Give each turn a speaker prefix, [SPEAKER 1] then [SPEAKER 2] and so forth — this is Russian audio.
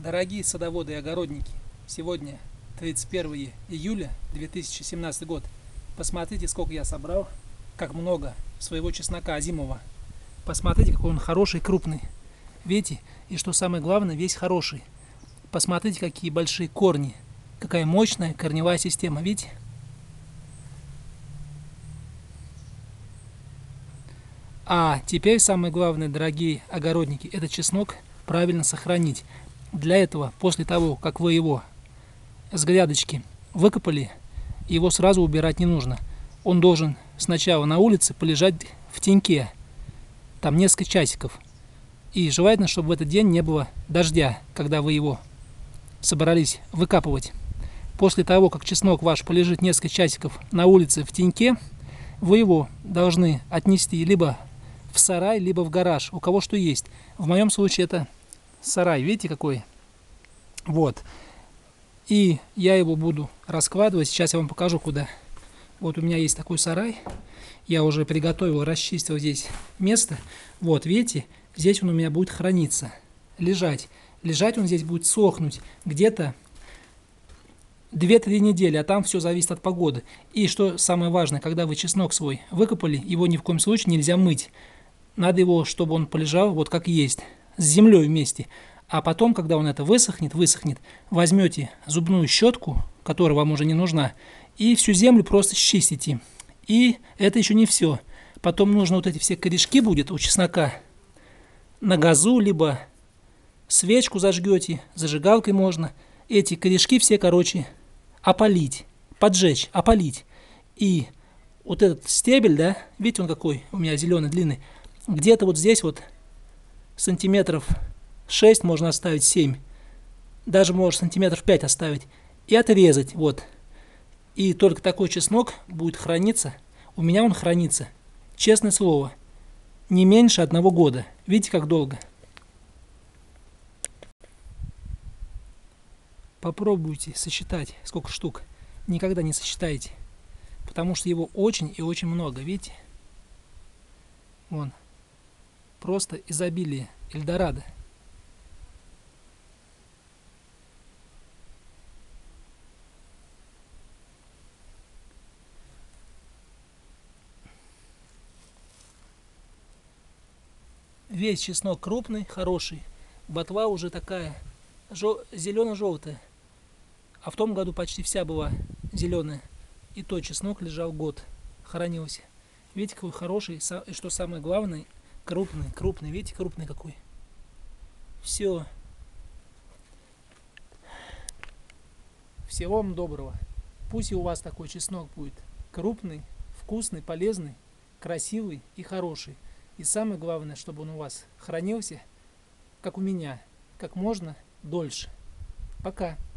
[SPEAKER 1] Дорогие садоводы и огородники, сегодня 31 июля 2017 год. Посмотрите, сколько я собрал, как много своего чеснока озимого. Посмотрите, какой он хороший, крупный. Видите? И что самое главное, весь хороший. Посмотрите, какие большие корни. Какая мощная корневая система, видите? А теперь самое главное, дорогие огородники, этот чеснок правильно сохранить. Для этого, после того, как вы его с грядочки выкопали, его сразу убирать не нужно. Он должен сначала на улице полежать в теньке, там несколько часиков. И желательно, чтобы в этот день не было дождя, когда вы его собрались выкапывать. После того, как чеснок ваш полежит несколько часиков на улице в теньке, вы его должны отнести либо в сарай, либо в гараж, у кого что есть. В моем случае это сарай, видите какой? Вот. И я его буду раскладывать. Сейчас я вам покажу, куда. Вот у меня есть такой сарай. Я уже приготовил, расчистил здесь место. Вот, видите, здесь он у меня будет храниться, лежать. Лежать он здесь будет сохнуть где-то 2-3 недели, а там все зависит от погоды. И что самое важное, когда вы чеснок свой выкопали, его ни в коем случае нельзя мыть. Надо его, чтобы он полежал вот как есть, с землей вместе. А потом, когда он это высохнет, возьмете зубную щетку, которая вам уже не нужна, и всю землю просто счистите. И это еще не все. Потом нужно вот эти все корешки будет у чеснока на газу, либо свечку зажгете, зажигалкой можно. Эти корешки все, короче, опалить, поджечь, опалить. И вот этот стебель, да, видите, он какой у меня зеленый, длинный, где-то вот здесь вот сантиметров 6 можно оставить, 7, даже может сантиметров 5 оставить, и отрезать, вот. И только такой чеснок будет храниться, у меня он хранится, честное слово, не меньше 1 года. Видите, как долго? Попробуйте сосчитать, сколько штук. Никогда не сосчитайте, потому что его очень и очень много, видите? Вон, просто изобилие, Эльдорадо. Весь чеснок крупный, хороший. Ботва уже такая зелено-желтая. А в том году почти вся была зеленая. И то чеснок лежал год, хранился. Видите, какой хороший. И что самое главное, крупный. Видите, крупный какой. Все. Всего вам доброго. Пусть и у вас такой чеснок будет крупный, вкусный, полезный, красивый и хороший. И самое главное, чтобы он у вас хранился, как у меня, как можно дольше. Пока.